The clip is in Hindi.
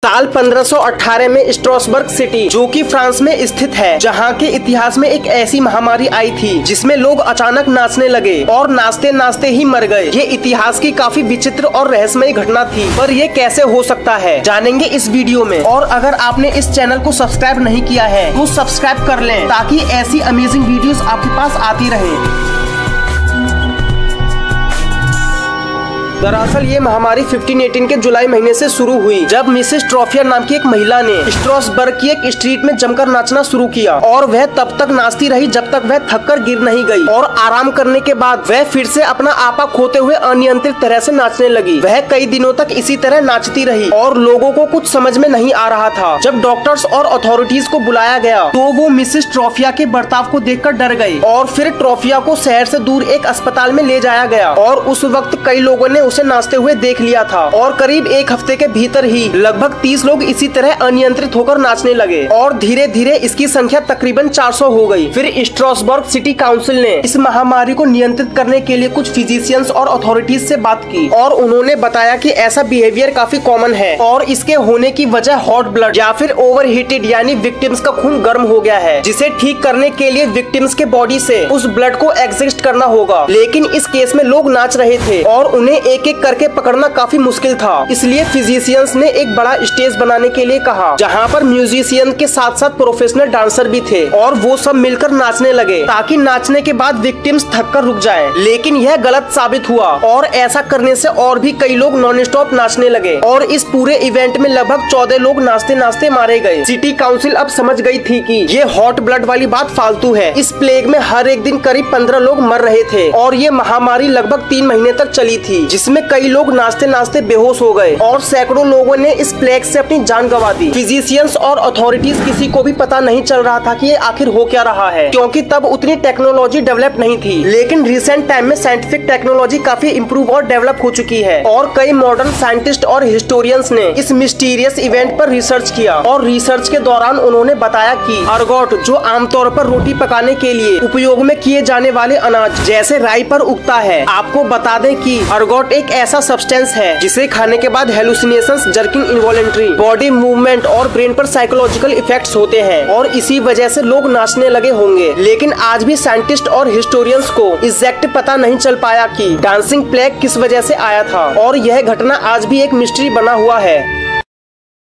साल 1518 में स्ट्रासबर्ग सिटी, जो कि फ्रांस में स्थित है, जहां के इतिहास में एक ऐसी महामारी आई थी जिसमें लोग अचानक नाचने लगे और नाचते नाचते ही मर गए। ये इतिहास की काफी विचित्र और रहस्यमयी घटना थी, पर ये कैसे हो सकता है जानेंगे इस वीडियो में। और अगर आपने इस चैनल को सब्सक्राइब नहीं किया है तो सब्सक्राइब कर लें ताकि ऐसी अमेजिंग वीडियोस आपके पास आती रहे। दरअसल ये महामारी 1518 के जुलाई महीने से शुरू हुई, जब मिसेस ट्रॉफियर नाम की एक महिला ने स्ट्रासबर्ग की एक स्ट्रीट में जमकर नाचना शुरू किया और वह तब तक नाचती रही जब तक वह थककर गिर नहीं गई। और आराम करने के बाद वह फिर से अपना आपा खोते हुए अनियंत्रित तरह से नाचने लगी। वह कई दिनों तक इसी तरह नाचती रही और लोगों को कुछ समझ में नहीं आ रहा था। जब डॉक्टर्स और अथॉरिटीज को बुलाया गया तो वो मिसेस ट्रॉफिया के बर्ताव को देखकर डर गए और फिर ट्रॉफिया को शहर से दूर एक अस्पताल में ले जाया गया। और उस वक्त कई लोगों ने उसे नाचते हुए देख लिया था और करीब एक हफ्ते के भीतर ही लगभग 30 लोग इसी तरह अनियंत्रित होकर नाचने लगे और धीरे धीरे इसकी संख्या तकरीबन 400 हो गई। फिर स्ट्रासबर्ग सिटी काउंसिल ने इस महामारी को नियंत्रित करने के लिए कुछ फिजिशियंस और अथॉरिटीज से बात की और उन्होंने बताया कि ऐसा बिहेवियर काफी कॉमन है और इसके होने की वजह हॉट ब्लड या फिर ओवरहीटेड यानी विक्टिम्स का खून गर्म हो गया है, जिसे ठीक करने के लिए विक्टिम्स के बॉडी से उस ब्लड को एग्जिस्ट करना होगा। लेकिन इस केस में लोग नाच रहे थे और उन्हें एक एक करके पकड़ना काफी मुश्किल था। इसलिए फिजिशियंस ने एक बड़ा स्टेज बनाने के लिए कहा, जहां पर म्यूजिशियन के साथ साथ प्रोफेशनल डांसर भी थे और वो सब मिलकर नाचने लगे ताकि नाचने के बाद विक्टिम्स थककर रुक जाएं। लेकिन यह गलत साबित हुआ और ऐसा करने से और भी कई लोग नॉन स्टॉप नाचने लगे और इस पूरे इवेंट में लगभग 14 लोग नाचते नाचते मारे गए। सिटी काउंसिल अब समझ गई थी कि ये हॉट ब्लड वाली बात फालतू है। इस प्लेग में हर एक दिन करीब 15 लोग मर रहे थे और ये महामारी लगभग 3 महीने तक चली थी, जिसमें कई लोग नाचते नाचते बेहोश हो गए और सैकड़ों लोगों ने इस प्लेग से अपनी जान गंवा दी। फिजिशियंस और अथॉरिटीज किसी को भी पता नहीं चल रहा था कि ये आखिर हो क्या रहा है, क्योंकि तब उतनी टेक्नोलॉजी डेवलप नहीं थी। लेकिन रिसेंट टाइम में साइंटिफिक टेक्नोलॉजी काफी इम्प्रूव और डेवलप हो चुकी है और कई मॉडर्न साइंटिस्ट और हिस्टोरियंस ने इस मिस्टीरियस इवेंट पर रिसर्च किया और रिसर्च के दौरान उन्होंने बताया कि अर्गोट, जो आमतौर पर रोटी पकाने के लिए उपयोग में किए जाने वाले अनाज जैसे राई पर उगता है। आपको बता दें कि अर्गोट एक ऐसा सब्सटेंस है जिसे खाने के बाद hallucinations, jerking, involuntary body movement और ब्रेन पर साइकोलॉजिकल इफेक्ट्स होते हैं और इसी वजह से लोग नाचने लगे होंगे। लेकिन आज भी साइंटिस्ट और हिस्टोरियंस को एग्जैक्ट पता नहीं चल पाया कि डांसिंग प्लेग किस वजह से आया था और यह घटना आज भी एक मिस्ट्री बना हुआ है।